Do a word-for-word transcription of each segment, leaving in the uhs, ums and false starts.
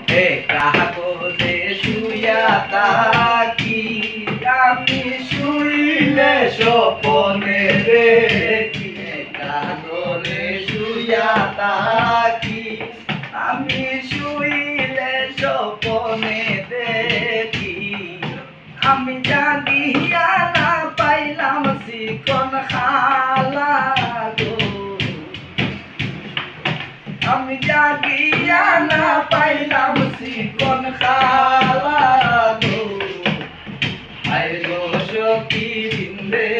একা কোলে শুয়া থাকি আমি শুইলে স্বপনে দেখি একা কোলে শুয়া থাকি আমি শুইলে স্বপনে দেখি আমি জাগিয়া না পাইলাম চিকন খালা গো আমি জাগিয়া না পাইলাম চিকন খালা গো আয় গো সখী বিন্দে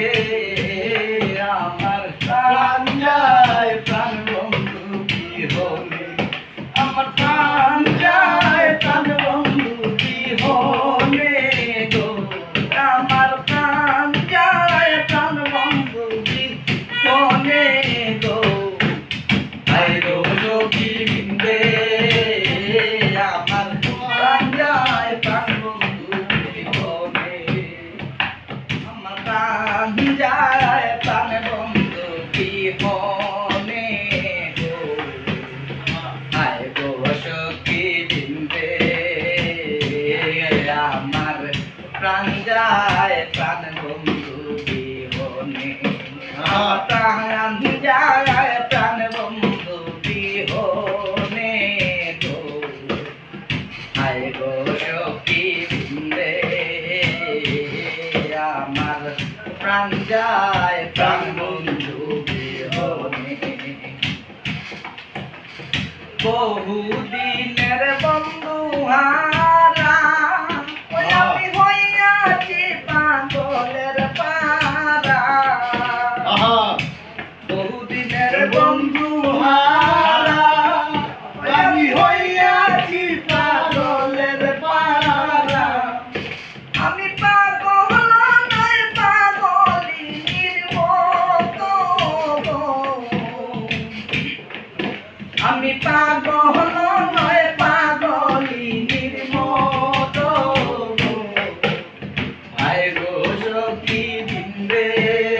আমার প্রাণ যায় প্রাণ বন্ধু বিহনে আমার প্রাণ যায় প্রাণ বন্ধু বিহনে গো আমার প্রাণ যায় প্রাণ বন্ধু বিহনে গো আয় গো সখী বিন্দে আমার প্রাণ যায় প্রাণ বন্ধু বিহনে আমার প্রাণ যায় প্রাণ বন্ধু বিহনে গো আয় গো সখী বিন্দে আমার প্রাণ যায় প্রাণ বন্ধু বিহনে আমার প্রাণ যায় প্রাণ বন্ধু বিহনে গো আয় গো সখী বিন্দে আমার প্রাণ যায় প্রাণ বন্ধু বিহনে বহুদিনের বন্ধু হারা ওই আমি হইয়াছি পাগলের পারা বহুদিনের বন্ধু হারা ওই আমি হইয়াছি পাগলের পারা আমি পাগল নয় পাগলিনীর মতো আমি পাগল নয় পাগলিনীর মতো আয় গো সখী বিন্দে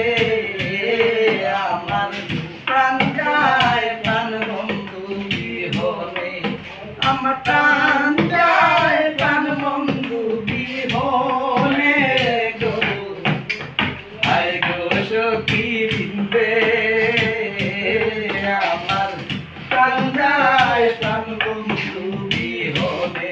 আমার প্রাণ যায় প্রাণ বন্ধু বিহনে আমার প্রাণ যায় প্রাণ বন্ধু বিহনে গো আয় গো সখী বিন্দে আমার প্রাণ যায় প্রাণ বন্ধু বিহনে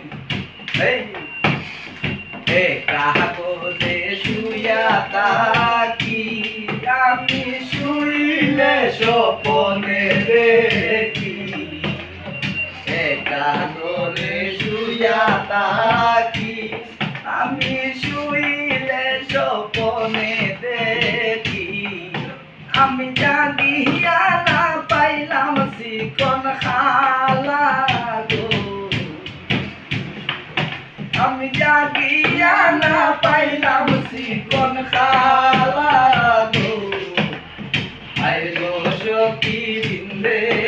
একা কোলে শুয়া থাকি আমি শুইলে স্বপনে দেখি একা কোলে শুয়া থাকি আমি শুইলে স্বপনে দেখি আমি জাগিয়া না পাইলাম চিকন খালা গো আমি জাগিয়া না পাইলাম চিকন খালা গো আয় গো সখী বিন্দে